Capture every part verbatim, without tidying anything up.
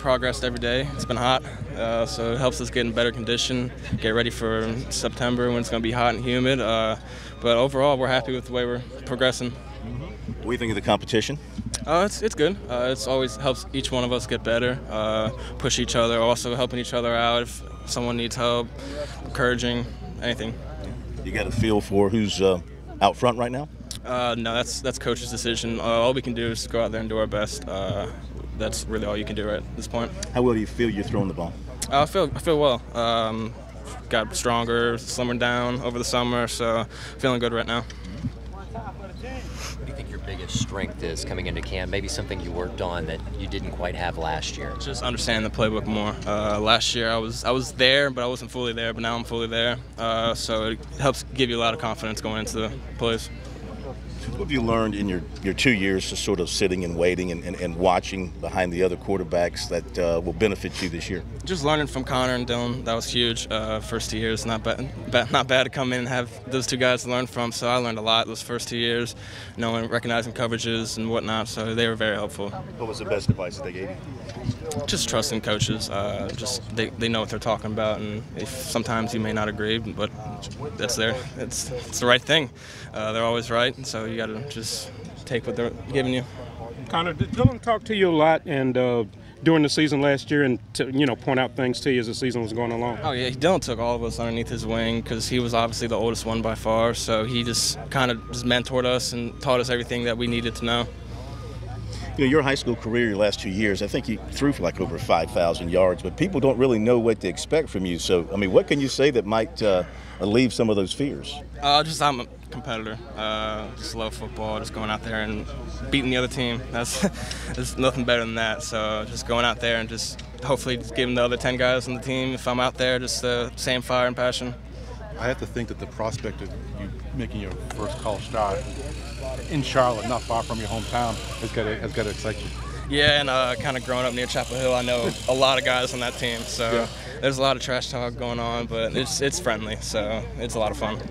progressed every day. It's been hot, uh, so it helps us get in better condition, get ready for September when it's going to be hot and humid. Uh, but overall, we're happy with the way we're progressing. What do you think of the competition? Uh, it's it's good. Uh, it's always helps each one of us get better, uh, push each other, also helping each other out if someone needs help, encouraging, anything. You got a feel for who's uh, out front right now? Uh, no, that's that's coach's decision. Uh, all we can do is go out there and do our best. Uh, that's really all you can do right at this point. How well do you feel you're throwing the ball? Uh, I feel I feel well. Um, got stronger, slimmer down over the summer, so feeling good right now. What do you think your biggest strength is coming into camp? Maybe something you worked on that you didn't quite have last year? Just understanding the playbook more. Uh, last year I was I was there, but I wasn't fully there. But now I'm fully there, uh, so it helps give you a lot of confidence going into the plays. What have you learned in your, your two years of sort of sitting and waiting and, and, and watching behind the other quarterbacks that uh, will benefit you this year? Just learning from Connor and Dylan, that was huge. Uh, first two years, not bad, bad, not bad to come in and have those two guys to learn from. So I learned a lot those first two years, knowing, recognizing coverages and whatnot. So they were very helpful. What was the best advice that they gave you? Just trusting coaches. Uh, just they, they know what they're talking about, and if sometimes you may not agree, but that's their it's it's the right thing. Uh, they're always right, so you got to just take what they're giving you. Connor, did Dylan talk to you a lot and uh, during the season last year, and to, you know, point out things to you as the season was going along? Oh yeah, Dylan took all of us underneath his wing because he was obviously the oldest one by far. So he just kind of just mentored us and taught us everything that we needed to know. You know, your high school career, your last two years, I think you threw for like over five thousand yards, but people don't really know what to expect from you. So, I mean, what can you say that might uh, alleviate some of those fears? Uh, just I'm a competitor. Uh, just love football. Just going out there and beating the other team. That's there's nothing better than that. So just going out there and just hopefully just giving the other ten guys on the team, if I'm out there, just the same fire and passion. I have to think that the prospect of you making your first college start in Charlotte, not far from your hometown, has got to, has got to excite you. Yeah, and uh, kind of growing up near Chapel Hill, I know a lot of guys on that team, so yeah. There's a lot of trash talk going on, but it's it's friendly, so it's a lot of fun.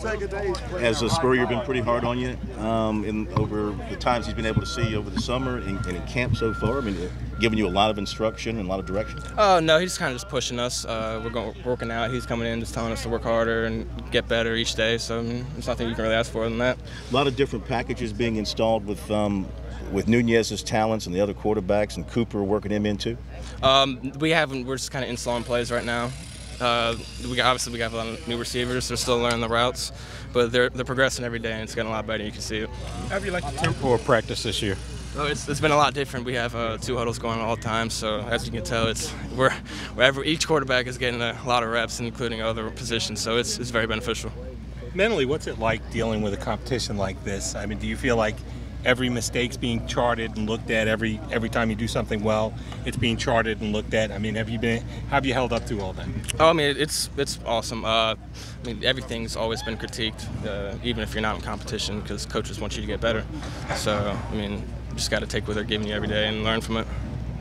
Has uh, Spurrier been pretty hard on you um, in over the times he's been able to see you over the summer and, and in camp so far? I mean, giving you a lot of instruction and a lot of direction? Oh, no, he's kind of just pushing us. Uh, we're going, working out. He's coming in just telling us to work harder and get better each day, so I mean, there's nothing you can really ask for than that. A lot of different packages being installed with um, with Nunez's talents and the other quarterbacks, and Cooper working him in too? Um, we haven't. We're just kind of installing plays right now. Uh, we obviously we got a lot of new receivers. They're still learning the routes, but they're they're progressing every day, and it's getting a lot better. You can see it. How have you liked the tempo of practice this year? Oh, it's, it's been a lot different. We have uh, two huddles going on all the time, so as you can tell, it's we're wherever each quarterback is getting a lot of reps, including other positions. So it's it's very beneficial. Mentally, what's it like dealing with a competition like this? I mean, do you feel like every mistake's being charted and looked at? Every every time you do something well, it's being charted and looked at. I mean, have you been how have you held up to all that? Oh, I mean, it's it's awesome. Uh, I mean, everything's always been critiqued, uh, even if you're not in competition, because coaches want you to get better. So, I mean, you just got to take what they're giving you every day and learn from it.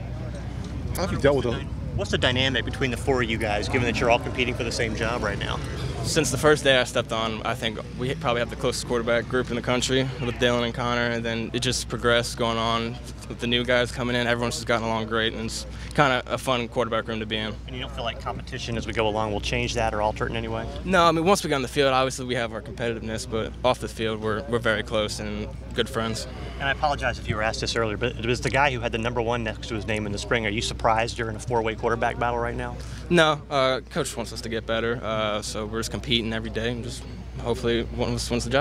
How have you dealt with it? What's the dynamic between the four of you guys, given that you're all competing for the same job right now? Since the first day I stepped on, I think we probably have the closest quarterback group in the country with Dylan and Connor, and then it just progressed going on with the new guys coming in. Everyone's just gotten along great, and it's kind of a fun quarterback room to be in. And you don't feel like competition as we go along will change that or alter it in any way? No, I mean, once we get on the field, obviously we have our competitiveness, but off the field we're, we're very close and good friends. And I apologize if you were asked this earlier, but it was the guy who had the number one next to his name in the spring. Are you surprised you're in a four-way quarterback battle right now? No, uh, coach wants us to get better, uh, so we're just competing every day and just hopefully one of us wins the job.